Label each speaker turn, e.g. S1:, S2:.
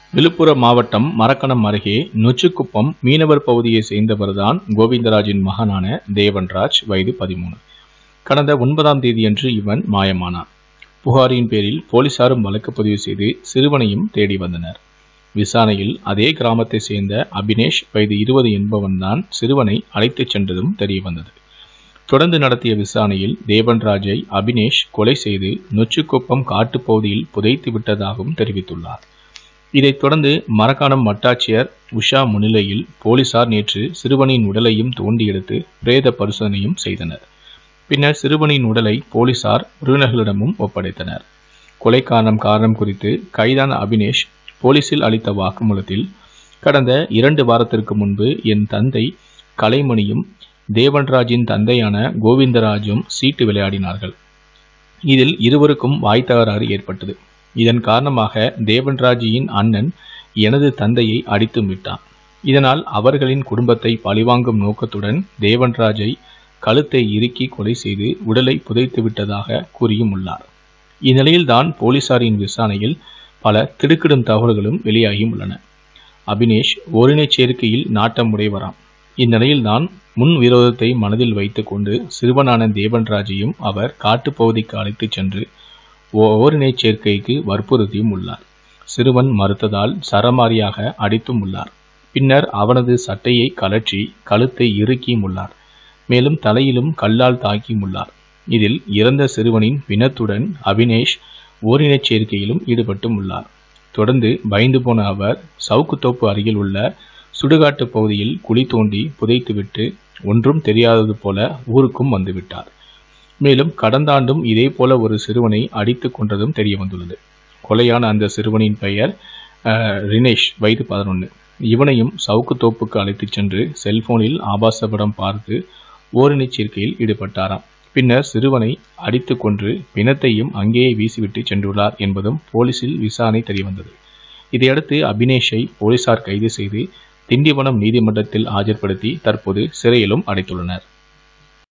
S1: விழுப்புரம் மாவட்டம் மரக்கணம் அருகே நொச்சிக்குப்பம் மீனவர் பகுதியை சேர்ந்தவர்தான் கோவிந்தராஜின் மகனான தேவன்ராஜ், வயது 13. கடந்த 9ஆம் தேதியன்று இவன் மாயமானான். புகாரின் பேரில் போலீசாரும் வழக்கு பதிவு செய்து சிறுவனையும் தேடி வந்தனர். விசாரணையில் அதே கிராமத்தை சேர்ந்த அபினேஷ், வயது 20 என்பவன்தான் சிறுவனை அழைத்துச் சென்றதும் தெரியவந்தது. தொடர்ந்து நடத்திய விசாரணையில் தேவன்ராஜை அபினேஷ் கொலை செய்து நொச்சிக்குப்பம் காட்டுப்பகுதியில் புதைத்து விட்டதாகவும் தெரிவித்துள்ளார். இதைத் தொடர்ந்து மரக்காணம் வட்டாட்சியர் உஷா முன்னிலையில் போலீசார் நேற்று சிறுவனின் உடலையும் தோண்டி எடுத்து பிரேத பரிசோதனையும் செய்தனர். பின்னர் சிறுவனின் உடலை போலீசார் உறவினர்களிடமும் ஒப்படைத்தனர். கொலை காரணம் குறித்து கைதான அபினேஷ் போலீசில் அளித்த வாக்குமூலத்தில், கடந்த 2 வாரத்திற்கு முன்பு என் தந்தை கலைமணியும் தேவன்ராஜின் தந்தையான கோவிந்தராஜும் சீட்டு விளையாடினார்கள். இதில் இருவருக்கும் வாய் தகராறு ஏற்பட்டது. இதன் காரணமாக தேவன்ராஜின் அண்ணன் எனது தந்தையை அடித்து விட்டான். இதனால் அவர்களின் குடும்பத்தை பழிவாங்கும் நோக்கத்துடன் தேவன்ராஜை கழுத்தை இறுக்கி கொலை செய்து உடலை புதைத்து விட்டதாக கூறியும் உள்ளார். இந்நிலையில்தான் போலீசாரின் விசாரணையில் பல திடுக்கிடும் தகவல்களும் வெளியாகியும் உள்ளன. அபினேஷ் ஓரினச் சேர்க்கையில் நாட்டம் உடையவராம். இந்நிலையில்தான் முன் விரோதத்தை மனதில் வைத்துக் கொண்டு சிறுவனான தேவன்ராஜையும் அவர் காட்டுப்பகுதிக்கு அழைத்துச் சென்று ஓரினச் சேர்க்கைக்கு வற்புறுத்தியும் உள்ளார். சிறுவன் மறுத்ததால் சரமாரியாக அடித்தும் உள்ளார். பின்னர் அவனது சட்டையை கழற்றி கழுத்தை இறுக்கியும் உள்ளார். மேலும் தலையிலும் கல்லால் தாக்கியும் உள்ளார். இதில் இறந்த சிறுவனின் பிணத்துடன் அபினேஷ் ஓரினச் சேர்க்கையிலும் ஈடுபட்டும் உள்ளார். தொடர்ந்து பயந்து போன அவர் சவுக்குத்தோப்பு அருகில் உள்ள சுடுகாட்டு பகுதியில் குழி தோண்டி புதைத்துவிட்டு ஒன்றும் தெரியாதது போல ஊருக்கும் வந்துவிட்டார். மேலும் கடந்த ஆண்டும் இதே போல ஒரு சிறுவனை அடித்து கொன்றதும் தெரிய வந்துள்ளது. கொலையான அந்த சிறுவனின் பெயர் ரினேஷ், வயது 11. இவனையும் சவுக்குத்தோப்புக்கு அழைத்துச் சென்று செல்போனில் ஆபாச படம் பார்த்து ஓரினச் சேர்க்கையில் ஈடுபட்டாராம். பின்னர் சிறுவனை அடித்து கொன்று பிணத்தையும் அங்கேயே வீசிவிட்டு சென்றுள்ளார் என்பதும் போலீசில் விசாரணை தெரியவந்தது. இதையடுத்து அபினேஷை போலீசார் கைது செய்து திண்டிவனம் நீதிமன்றத்தில் ஆஜர்படுத்தி தற்போது சிறையிலும் அடைத்துள்ளனர்.